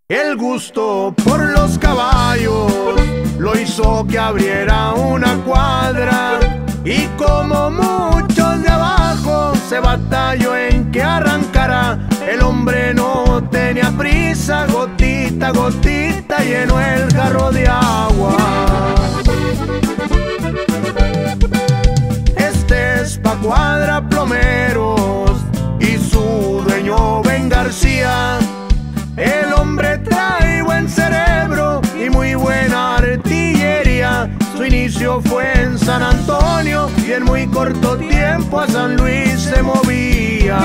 El gusto por los caballos lo hizo que abriera una cuadra, y como muchos de abajo se batalló en que arrancara. El hombre no tenía prisa, gotita a gotita llenó el jarro de agua. Este es pa' Cuadra Plomeros y su dueño Ben García. El hombre trae buen cerebro y muy buena artillería. Su inicio fue en San Antonio y en muy corto tiempo a San Luis se movía.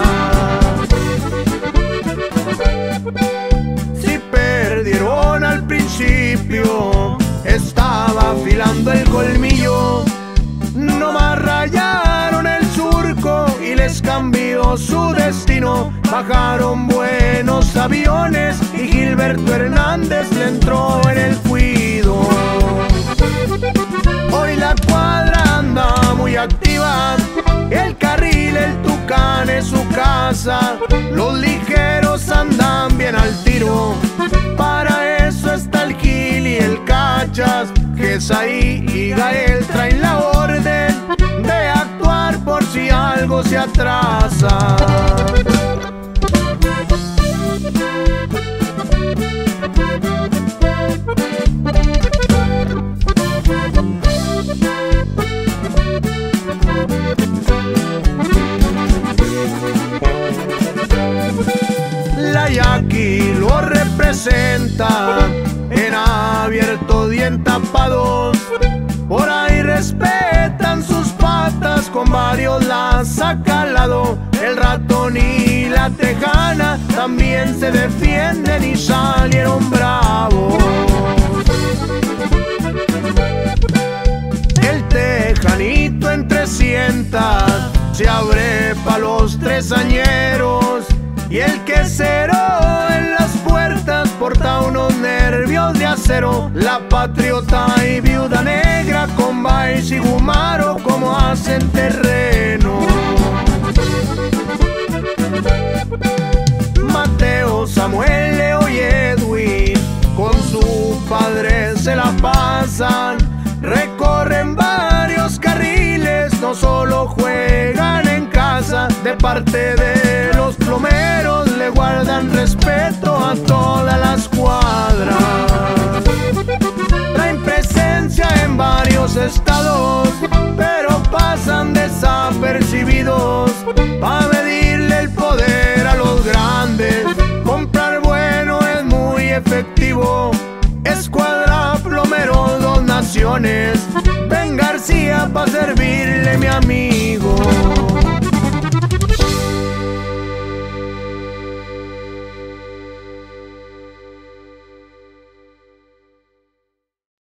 Si perdieron al principio, estaba afilando el colmillo. No más rayaron el surco y les cambió su destino. Bajaron buenos aviones y Gilberto Hernández le entró en el cuido. Hoy la cuadra anda muy activa, el carril, el Tucán es su casa. Los ligeros andan bien al tiro, para eso está el Gil y el Cachas. Gesaí y Gael traen la orden de actuar por si algo se atrasa. La Yaqui lo representa en abierto y en tapados. Por ahí respetan sus patas, con varios las ha calado. El Ratón y la Tejana también se defienden y salieron bravos. El Tejanito en 300 se abre pa' los tresañeros, y el Quesero en las puertas porta unos nervios de acero. La Patriota y Viuda Negra con Baez y Gumaro como hacen terreno. Mateo, Samuel, Leo y Edwin con su padre se la pasan. Recorren varios carriles, no solo juegan en casa. De parte de los plomeros le guardan respeto a todas las cuadras. Traen presencia en varios estados, pero pasan desapercibidos. Pa' medirle el poder a los grandes, comprar bueno es muy efectivo. Escuadra Plomeros, 2 naciones, Ben García pa' servirle, mi amigo.